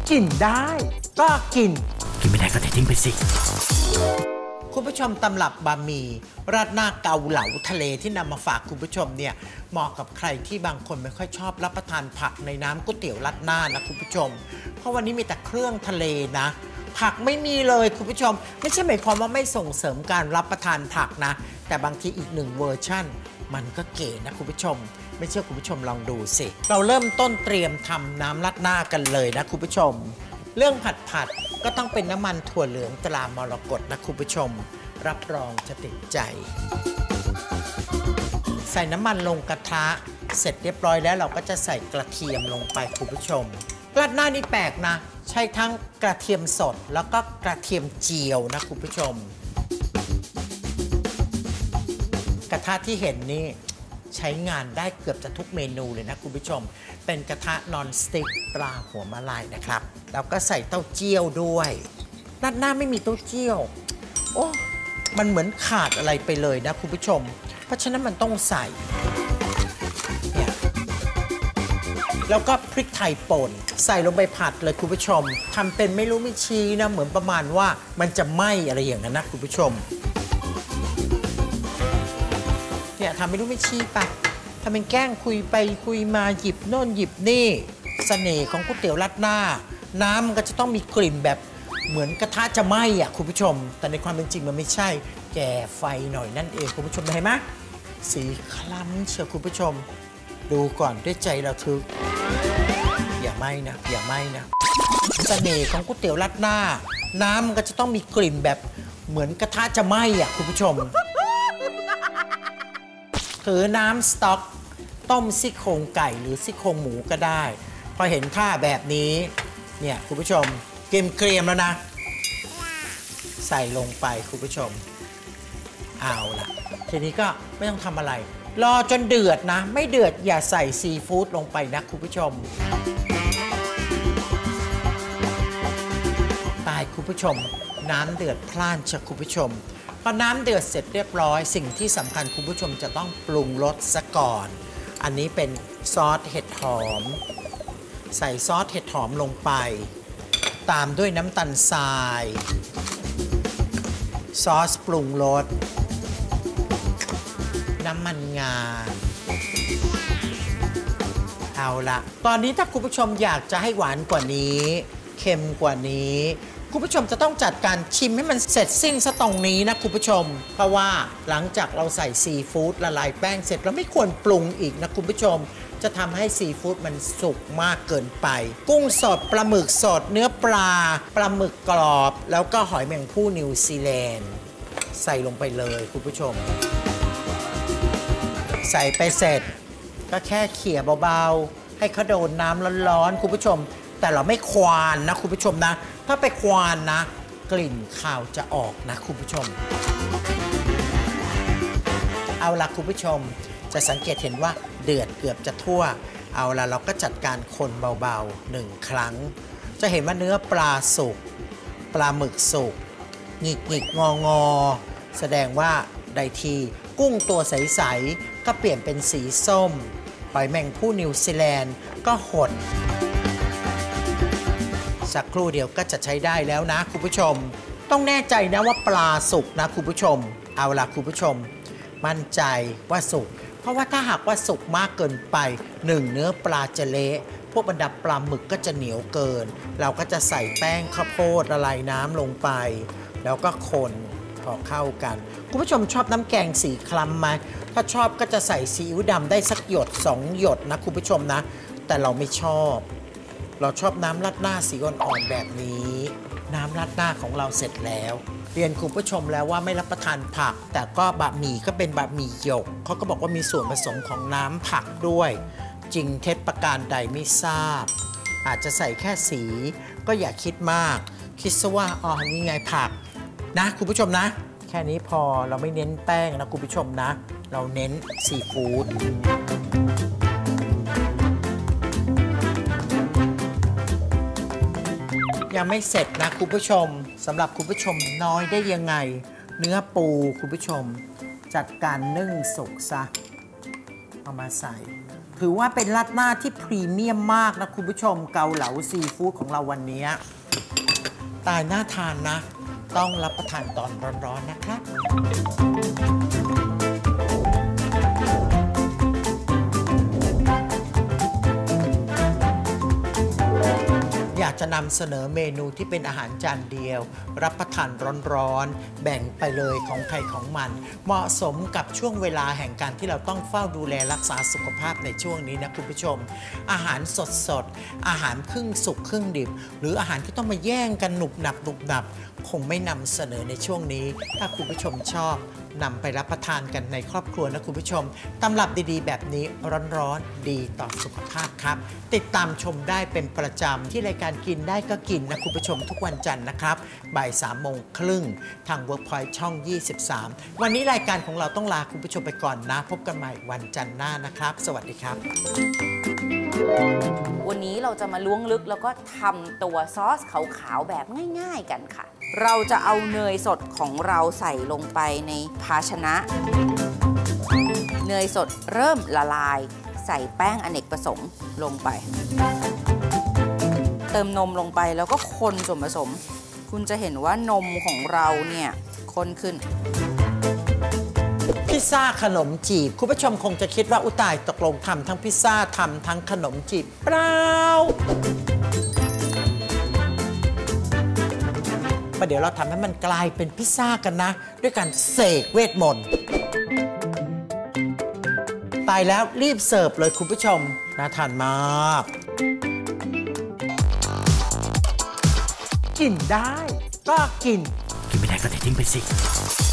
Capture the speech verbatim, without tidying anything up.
กินได้ก็กินกินไม่ได้ก็ทิ้งไปสิคุณผู้ชมตำรับบะหมี่ราดหน้าเกาเหลาทะเลที่นำมาฝากคุณผู้ชมเนี่ยเหมาะกับใครที่บางคนไม่ค่อยชอบรับประทานผักในน้ำก๋วยเตี๋ยวราดหน้านะคุณผู้ชมเพราะวันนี้มีแต่เครื่องทะเลนะผักไม่มีเลยคุณผู้ชมไม่ใช่หมายความว่าไม่ส่งเสริมการรับประทานผักนะแต่บางทีอีกหนึ่งเวอร์ชั่นมันก็เก๋นะคุณผู้ชมไม่เชื่อคุณผู้ชมลองดูสิเราเริ่มต้นเตรียมทำน้ำราดหน้ากันเลยนะคุณผู้ชมเรื่องผัดผัดก็ต้องเป็นน้ำมันถั่วเหลืองตรามรกตนะคุณผู้ชมรับรองจะติดใจใส่น้ำมันลงกระทะเสร็จเรียบร้อยแล้วเราก็จะใส่กระเทียมลงไปคุณผู้ชมราดหน้านี่แปลกนะใช้ทั้งกระเทียมสดแล้วก็กระเทียมเจียวนะคุณผู้ชมกระทะที่เห็นนี่ใช้งานได้เกือบจะทุกเมนูเลยนะคุณผู้ชมเป็นกระทะนอนสติ๊กปลาหัวมะลายนะครับแล้วก็ใส่เต้าเจี้ยวด้วยราดหน้าไม่มีเต้าเจี้ยวโอ้มันเหมือนขาดอะไรไปเลยนะคุณผู้ชมเพราะฉะนั้นมันต้องใส่เนี่ยแล้วก็พริกไทยป่นใส่ลงไปผัดเลยคุณผู้ชมทำเป็นไม่รู้ไม่ชี้นะเหมือนประมาณว่ามันจะไหม้อะไรอย่างนั้นนะคุณผู้ชมเนี่ยทำไม่รู้ไม่ชี้ไปทำเป็นแกล้งคุยไปคุยมาหยิบโน่นหยิบนี่เสน่ห์ของก๋วยเตี๋ยวราดหน้าน้ำมันก็จะต้องมีกลิ่นแบบเหมือนกระทะจะไหม้อ่ะคุณผู้ชมแต่ในความเป็นจริงมันไม่ใช่แก่ไฟหน่อยนั่นเองคุณผู้ชมเห็นไหมสีคล้ำเชียวคุณผู้ชมดูก่อนด้วยใจระทึกอย่าไหม้นะอย่าไหม้นะเสน่ห์ของก๋วยเตี๋ยวราดหน้าน้ำมันก็จะต้องมีกลิ่นแบบเหมือนกระทะจะไหม้อ่ะคุณผู้ชมถือน้ำสต๊อกต้มซี่โครงไก่หรือซี่โครงหมูก็ได้พอเห็นท่าแบบนี้เนี่ยคุณผู้ชมเกรียมเกรียมแล้วนะใส่ลงไปคุณผู้ชมเอาล่ะทีนี้ก็ไม่ต้องทำอะไรรอจนเดือดนะไม่เดือดอย่าใส่ซีฟู้ดลงไปนะคุณผู้ชมตายคุณผู้ชมน้ำเดือดพล่านเชียวคุณผู้ชมพอน้ำเดือดเสร็จเรียบร้อยสิ่งที่สำคัญคุณผู้ชมจะต้องปรุงรสซะก่อนอันนี้เป็นซอสเห็ดหอมใส่ซอสเห็ดหอมลงไปตามด้วยน้ำตาลทรายซอสปรุงรสน้ำมันงาเอาละตอนนี้ถ้าคุณผู้ชมอยากจะให้หวานกว่านี้เค็มกว่านี้คุณผู้ชมจะต้องจัดการชิมให้มันเสร็จสิ้นซะตรงนี้นะคุณผู้ชมเพราะว่าหลังจากเราใส่ซีฟู้ดละลายแป้งเสร็จเราไม่ควรปรุงอีกนะคุณผู้ชมจะทำให้ซีฟู้ดมันสุกมากเกินไปกุ้งสดปลาหมึกสดเนื้อปลาปลาหมึกกรอบแล้วก็หอยแมงผู้นิวซีแลนด์ใส่ลงไปเลยคุณผู้ชมใส่ไปเสร็จก็แค่เขี่ยเบาๆให้เขาโดนน้ำร้อนๆคุณผู้ชมแต่เราไม่ควานนะคุณผู้ชมนะถ้าไปควานนะกลิ่นคาวจะออกนะคุณผู้ชมเอาละคุณผู้ชมจะสังเกตเห็นว่าเดือดเกือบจะทั่วเอาละเราก็จัดการคนเบาๆหนึ่งครั้งจะเห็นว่าเนื้อปลาสุกปลาหมึกสุกหงิกหงิกงองอแสดงว่าได้ทีกุ้งตัวใสๆก็เปลี่ยนเป็นสีส้มหอยแมงผู้นิวซีแลนด์ก็หดสักครู่เดียวก็จะใช้ได้แล้วนะคุณผู้ชมต้องแน่ใจนะว่าปลาสุกนะคุณผู้ชมเอาล่ะคุณผู้ชมมั่นใจว่าสุกเพราะว่าถ้าหากว่าสุกมากเกินไปหนึ่งเนื้อปลาจะเละพวกบรรดาปลาหมึกก็จะเหนียวเกินเราก็จะใส่แป้งข้าวโพดละลายน้ำลงไปแล้วก็คนพอเข้ากันคุณผู้ชมชอบน้ำแกงสีคล้ำไหมถ้าชอบก็จะใส่ซีอิ๊วดำได้สักหยดสองหยดนะคุณผู้ชมนะแต่เราไม่ชอบเราชอบน้ำราดหน้าสีอ่อนๆแบบนี้น้ำราดหน้าของเราเสร็จแล้วเรียนคุณผู้ชมแล้วว่าไม่รับประทานผักแต่ก็บะหมี่ก็เป็นบะหมี่หยกเขาก็บอกว่ามีส่วนผสมของน้ำผักด้วยจริงเท็จประการใดไม่ทราบอาจจะใส่แค่สีก็อย่าคิดมากคิดซะว่าอ๋อนี่ไงผักนะคุณผู้ชมนะแค่นี้พอเราไม่เน้นแป้งนะคุณผู้ชมนะเราเน้นซีฟู้ดยังไม่เสร็จนะคุณผู้ชมสำหรับคุณผู้ชมน้อยได้ยังไงเนื้อปูคุณผู้ชมจัดการนึ่งสุกซะเอามาใส่ถือว่าเป็นราดหน้าที่พรีเมียมมากนะคุณผู้ชมเกาเหลาซีฟู้ดของเราวันนี้ตายน่าทานนะ ต้องรับประทานตอนร้อนๆนะครับอยากจะนำเสนอเมนูที่เป็นอาหารจานเดียวรับประทานร้อนๆแบ่งไปเลยของใครของมันเหมาะสมกับช่วงเวลาแห่งการที่เราต้องเฝ้าดูแลรักษาสุขภาพในช่วงนี้นะคุณผู้ชมอาหารสดๆอาหารครึ่งสุกครึ่งดิบหรืออาหารที่ต้องมาแย่งกันหนุบหนับหนุบหนับคงไม่นำเสนอในช่วงนี้ถ้าคุณผู้ชมชอบนำไปรับประทานกันในครอบครัวนะคุณผู้ชมตำรับดีๆแบบนี้ร้อนๆดีต่อสุขภาพครับติดตามชมได้เป็นประจำที่รายการกินได้ก็กินนะคุณผู้ชมทุกวันจันทร์นะครับบ่ายสามโมงครึ่งทาง Workpoint ช่องยี่สิบสามวันนี้รายการของเราต้องลาคุณผู้ชมไปก่อนนะพบกันใหม่วันจันทร์หน้านะครับสวัสดีครับวันนี้เราจะมาล้วงลึกแล้วก็ทำตัวซอสขาวๆแบบง่ายๆกันค่ะเราจะเอาเนยสดของเราใส่ลงไปในภาชนะเนยสดเริ่มละลายใส่แป้งอเนกประสงค์ลงไปเติมนมลงไปแล้วก็คนส่วนผสมคุณจะเห็นว่านมของเราเนี่ยข้นขึ้นพิซซ่าขนมจีบคุณผู้ชมคงจะคิดว่าอุยตายตกลงทำทั้งพิซซ่าทำทั้งขนมจีบเปล่าประเดี๋ยวเราทำให้มันกลายเป็นพิซซ่ากันนะด้วยการเสกเวทมนต์ตายแล้วรีบเสิร์ฟเลยคุณผู้ชมน่าทานมากกินได้ก็กินกินไม่ได้ก็ทิ้งไปสิ